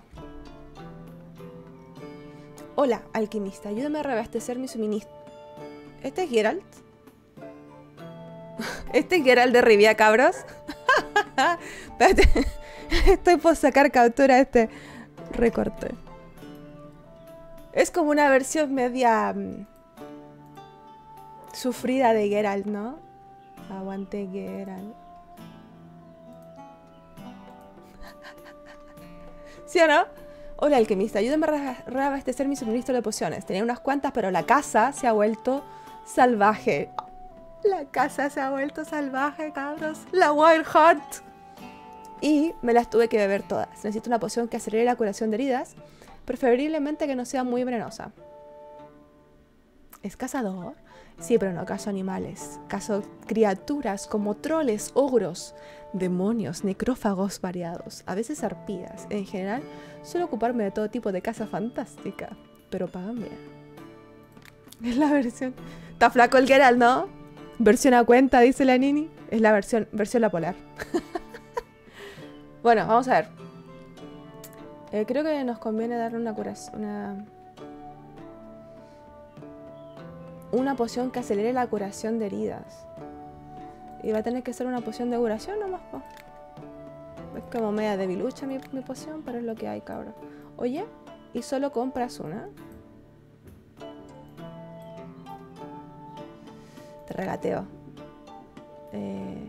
Hola, alquimista. Ayúdame a reabastecer mi suministro. ¿Este es Geralt? ¿Este es Geralt de Rivia, cabros? Espérate. Estoy por sacar captura de este recorte. Es como una versión media um, sufrida de Geralt, ¿no? Aguante Geralt. ¿Sí o no? Hola, alquimista. Ayúdame a reabastecer mi suministro de pociones. Tenía unas cuantas, pero la casa se ha vuelto salvaje. La casa se ha vuelto salvaje, cabros. La Wild Heart. Y me las tuve que beber todas. Necesito una poción que acelere la curación de heridas. Preferiblemente que no sea muy venenosa. ¿Es cazador? Sí, pero no cazo animales. Cazo criaturas como troles, ogros, demonios, necrófagos variados. A veces arpías. En general, suelo ocuparme de todo tipo de caza fantástica. Pero pagan bien. Es la versión... Está flaco el Geralt, ¿no? Versión a cuenta, dice la Nini. Es la versión, versión la polar. Bueno, vamos a ver. Eh, creo que nos conviene darle una curación. Una... una poción que acelere la curación de heridas. Y va a tener que ser una poción de curación nomás, po. Es como media debilucha mi, mi poción, pero es lo que hay, cabrón. Oye, ¿y solo compras una? Te regateo. Eh...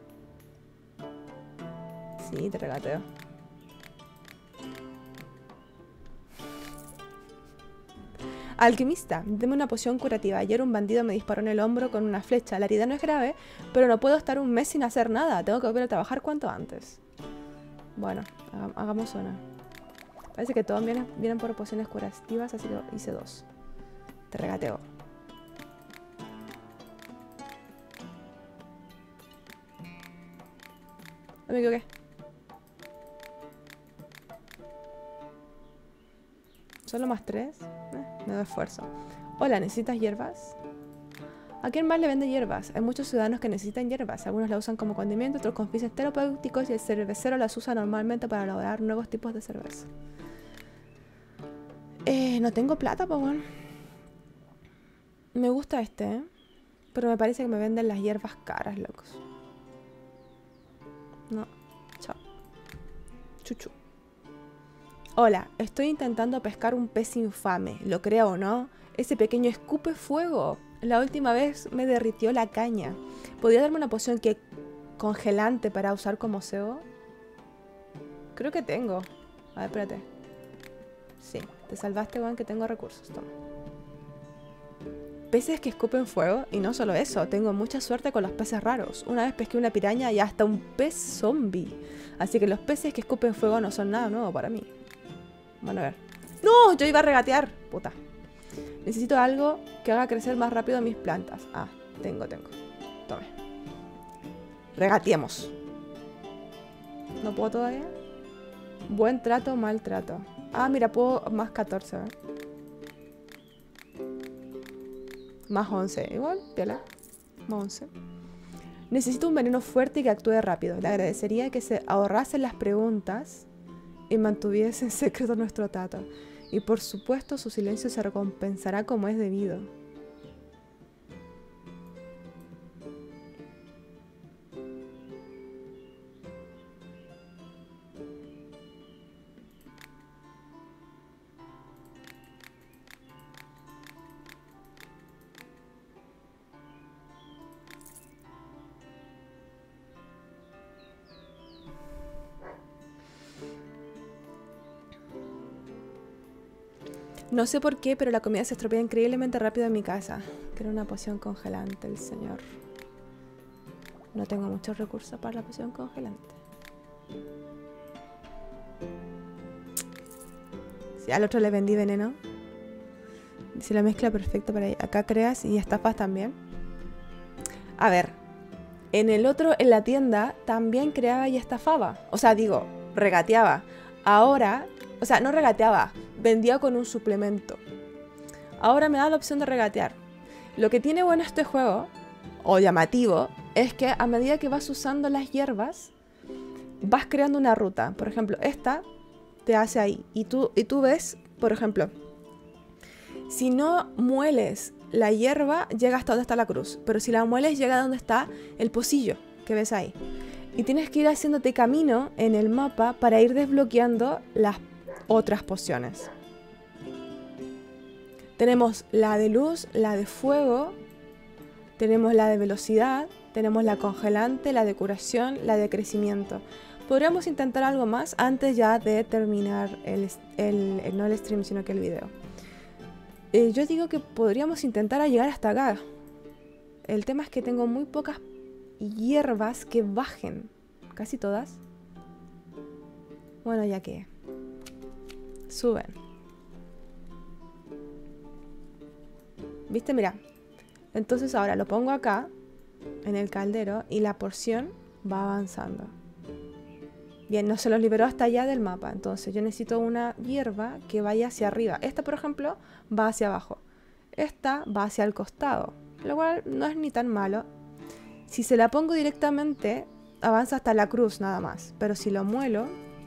Sí, te regateo. Alquimista, deme una poción curativa. Ayer un bandido me disparó en el hombro con una flecha. La herida no es grave, pero no puedo estar un mes sin hacer nada. Tengo que volver a trabajar cuanto antes. Bueno, hagamos una. Parece que todos vienen, vienen por pociones curativas, así que hice dos. Te regateo. No me equivoqué. ¿Solo más tres? Eh, me doy esfuerzo. Hola, ¿necesitas hierbas? ¿A quién más le vende hierbas? Hay muchos ciudadanos que necesitan hierbas. Algunos la usan como condimento, otros con fines terapéuticos y el cervecero las usa normalmente para elaborar nuevos tipos de cerveza. Eh, no tengo plata, pues bueno. Me gusta este, ¿eh? Pero me parece que me venden las hierbas caras, locos. No. Chao. Chuchu. Hola, estoy intentando pescar un pez infame. ¿Lo creo o no? Ese pequeño escupe fuego. La última vez me derritió la caña. ¿Podría darme una poción que congelante para usar como cebo? Creo que tengo. A ver, espérate. Sí, te salvaste, weón, que tengo recursos. Toma. Peces que escupen fuego. Y no solo eso, tengo mucha suerte con los peces raros. Una vez pesqué una piraña y hasta un pez zombie. Así que los peces que escupen fuego no son nada nuevo para mí. Bueno, a ver. ¡No! Yo iba a regatear. Puta. Necesito algo que haga crecer más rápido mis plantas. Ah, tengo, tengo. Tome. Regateemos. ¿No puedo todavía? Buen trato, mal trato. Ah, mira, puedo más catorce, ¿eh? Más once. Igual, piola. Más once. Necesito un veneno fuerte y que actúe rápido. Le agradecería que se ahorrasen las preguntas y mantuviese en secreto nuestro trato. Y por supuesto su silencio se recompensará como es debido. No sé por qué, pero la comida se estropea increíblemente rápido en mi casa. Quiero una poción congelante, el señor. No tengo muchos recursos para la poción congelante. Si al otro le vendí veneno. Dice la mezcla perfecta para ella. Acá creas y estafas también. A ver. En el otro, en la tienda, también creaba y estafaba. O sea, digo, regateaba. Ahora, o sea, no regateaba. Vendía con un suplemento. Ahora me da la opción de regatear. Lo que tiene bueno este juego, o llamativo, es que a medida que vas usando las hierbas, vas creando una ruta. Por ejemplo, esta te hace ahí. Y tú, y tú ves, por ejemplo, si no mueles la hierba, llega hasta donde está la cruz. Pero si la mueles, llega a donde está el pocillo que ves ahí. Y tienes que ir haciéndote camino en el mapa para ir desbloqueando las otras pociones. Tenemos la de luz, la de fuego, tenemos la de velocidad, tenemos la congelante, la de curación, la de crecimiento. Podríamos intentar algo más antes ya de terminar el, el, el no el stream, sino que el video. Eh, yo digo que podríamos intentar a llegar hasta acá. El tema es que tengo muy pocas hierbas que bajen. Casi todas. Bueno, ya que suben. ¿Viste? Mira. Entonces ahora lo pongo acá, en el caldero, y la porción va avanzando. Bien, no se los liberó hasta allá del mapa. Entonces yo necesito una hierba que vaya hacia arriba. Esta, por ejemplo, va hacia abajo. Esta va hacia el costado. Lo cual no es ni tan malo. Si se la pongo directamente, avanza hasta la cruz nada más. Pero si lo muelo,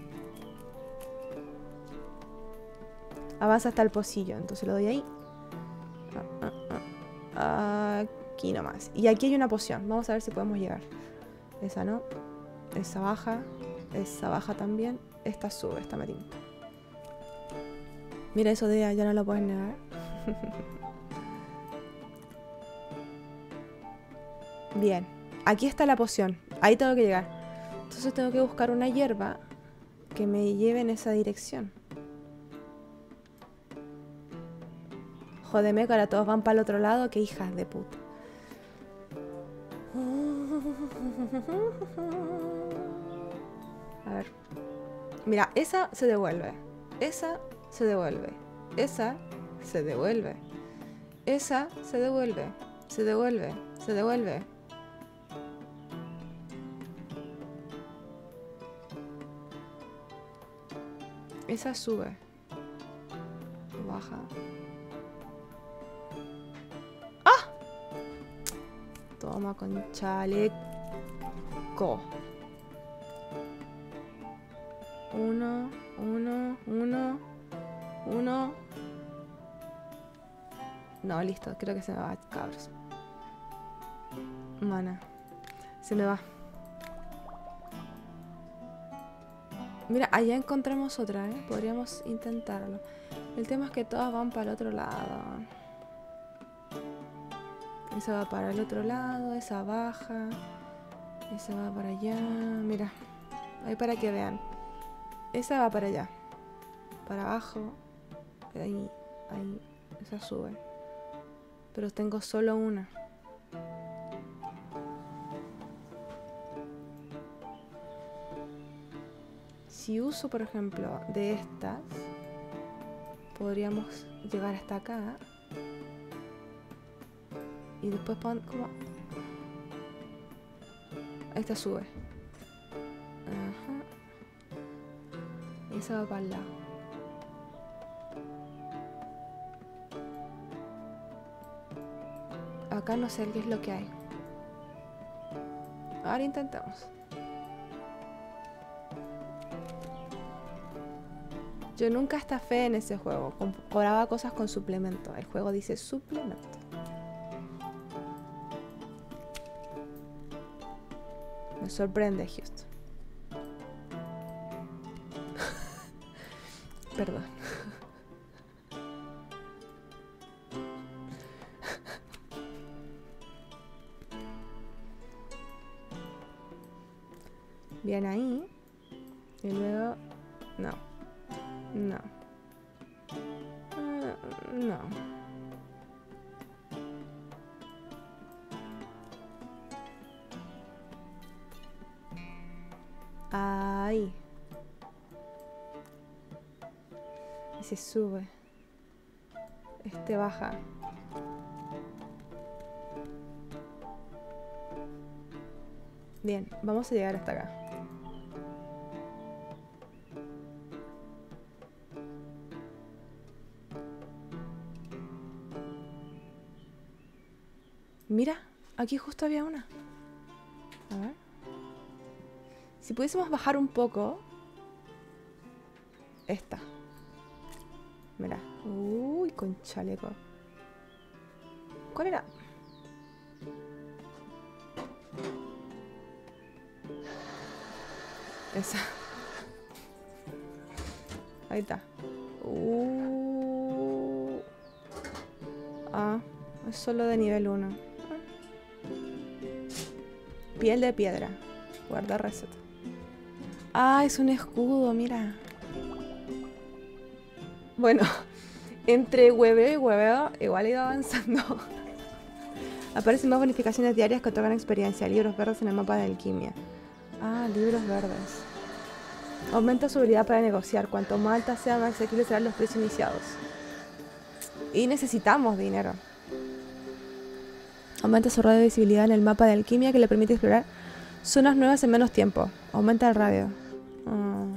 avanza hasta el pocillo. Entonces lo doy ahí. Ah, ah, ah. Aquí nomás. Y aquí hay una poción. Vamos a ver si podemos llegar. Esa no. Esa baja. Esa baja también. Esta sube, esta me tinta. Mira eso de ya no lo puedes negar. Bien. Aquí está la poción. Ahí tengo que llegar. Entonces tengo que buscar una hierba que me lleve en esa dirección. Jódeme que ahora todos van para el otro lado. Qué hijas de puta. A ver. Mira, esa se devuelve. Esa se devuelve. Esa se devuelve. Esa se devuelve. Se devuelve. Se devuelve. Esa sube. Baja. ¡Ah! Toma con chaleco. Uno, uno, uno, uno. No, listo, creo que se me va, cabros. Mana. Se me va. Mira, allá encontramos otra, ¿eh? Podríamos intentarlo. El tema es que todas van para el otro lado. Esa va para el otro lado, esa baja. Esa va para allá. Mira, ahí para que vean. Esa va para allá. Para abajo. Ahí, ahí. Esa sube. Pero tengo solo una. Si uso, por ejemplo, de estas, podríamos llegar hasta acá. Y después pon como... Esta sube. Ajá. Esa va para el lado. Acá no sé qué es lo que hay. Ahora intentamos. Yo nunca estafé en ese juego. Compraba cosas con suplemento. El juego dice suplemento. Me sorprende, Houston. Perdón. Bien ahí. Y luego... No. No. Uh, no. Ahí. Y se sube. Este baja. Bien, vamos a llegar hasta acá. Mira, aquí justo había una. A ver. Si pudiésemos bajar un poco. Esta. Mira. Uy, con chaleco. ¿Cuál era? Esa. Ahí está. Uh. Ah, es solo de nivel uno. Piel de piedra. Guarda receta. Ah, es un escudo, mira. Bueno, entre hueveo y hueveo, igual he ido avanzando. Aparecen más bonificaciones diarias que otorgan experiencia. Libros verdes en el mapa de alquimia. Ah, libros verdes. Aumenta su habilidad para negociar. Cuanto más alta sea, más asequibles serán los precios iniciados. Y necesitamos dinero. Aumenta su radio de visibilidad en el mapa de alquimia que le permite explorar zonas nuevas en menos tiempo. Aumenta el radio. Oh.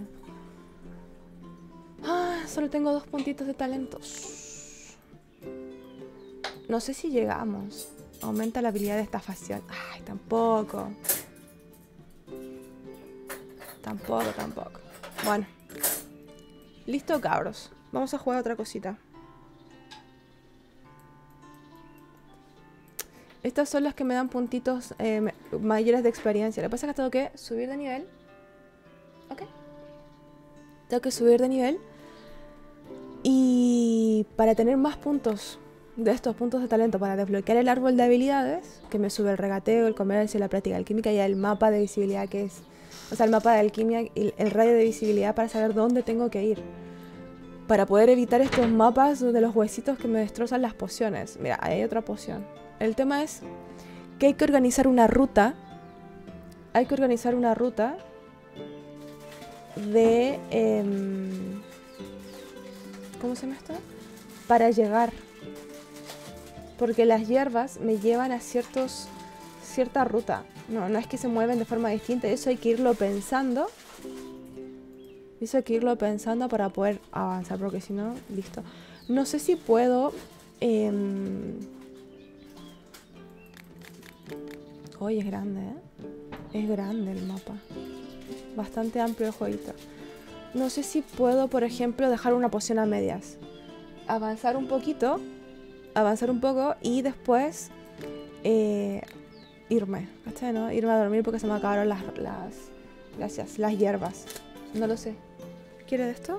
Ah, solo tengo dos puntitos de talentos. No sé si llegamos. Aumenta la habilidad de estafación. Ay, tampoco. Tampoco, tampoco. Bueno. Listo, cabros. Vamos a jugar otra cosita. Estas son las que me dan puntitos eh, mayores de experiencia. Lo que pasa es que tengo que subir de nivel. Ok. Tengo que subir de nivel. Y para tener más puntos de estos puntos de talento, para desbloquear el árbol de habilidades, que me sube el regateo, el comercio, la práctica alquímica y el mapa de visibilidad que es... O sea, el mapa de alquimia y el radio de visibilidad para saber dónde tengo que ir. Para poder evitar estos mapas de los huesitos que me destrozan las pociones. Mira, ahí hay otra poción. El tema es que hay que organizar una ruta. Hay que organizar una ruta de... Eh, ¿Cómo se llama esto? Para llegar. Porque las hierbas me llevan a ciertos cierta ruta. No, no es que se mueven de forma distinta. Eso hay que irlo pensando. Eso hay que irlo pensando para poder avanzar. Porque si no, listo. No sé si puedo... Eh, Hoy es grande, ¿eh? Es grande el mapa. Bastante amplio el jueguito. No sé si puedo, por ejemplo, dejar una poción a medias. Avanzar un poquito. Avanzar un poco y después eh, irme. ¿Cachai, no? Irme a dormir porque se me acabaron las, las, gracias, las hierbas. No lo sé. ¿Quiere de esto?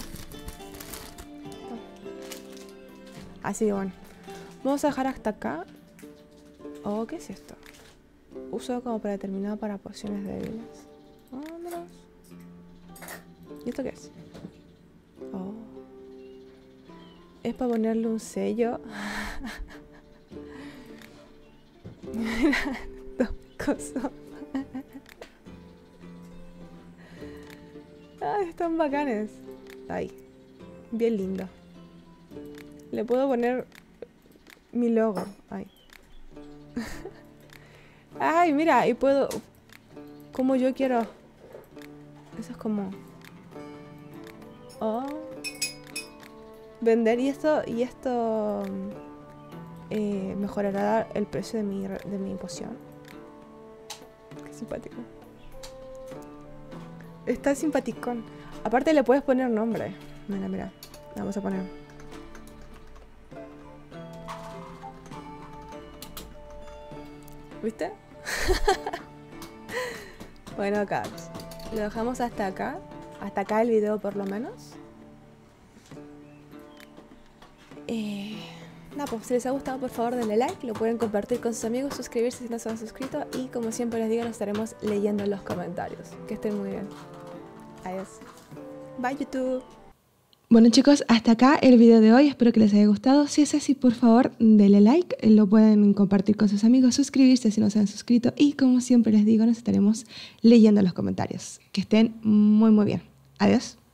No. Así que bueno. Vamos a dejar hasta acá. Oh, ¿qué es esto? Uso como predeterminado para pociones débiles. Vámonos. ¿Y esto qué es? Oh. Es para ponerle un sello. Mira, dos cosas. Ay, están bacanes. Ay, bien lindo. Le puedo poner mi logo. Ay. Ay, mira, y puedo... Como yo quiero. Eso es como... Oh. Vender y esto, y esto eh, mejorará el precio de mi, de mi poción. Qué simpático. Está simpaticón. Aparte le puedes poner nombre. Mira, mira. Le vamos a poner. ¿Viste? Bueno, acá. Lo dejamos hasta acá. Hasta acá el video por lo menos. Eh, nada, pues si les ha gustado por favor denle like, lo pueden compartir con sus amigos, suscribirse si no se han suscrito y como siempre les digo, nos estaremos leyendo en los comentarios. Que estén muy bien. Adiós. Bye YouTube. Bueno chicos, hasta acá el video de hoy, espero que les haya gustado. Si es así, por favor, denle like, lo pueden compartir con sus amigos, suscribirse si no se han suscrito y como siempre les digo, nos estaremos leyendo en los comentarios. Que estén muy muy bien. Adiós.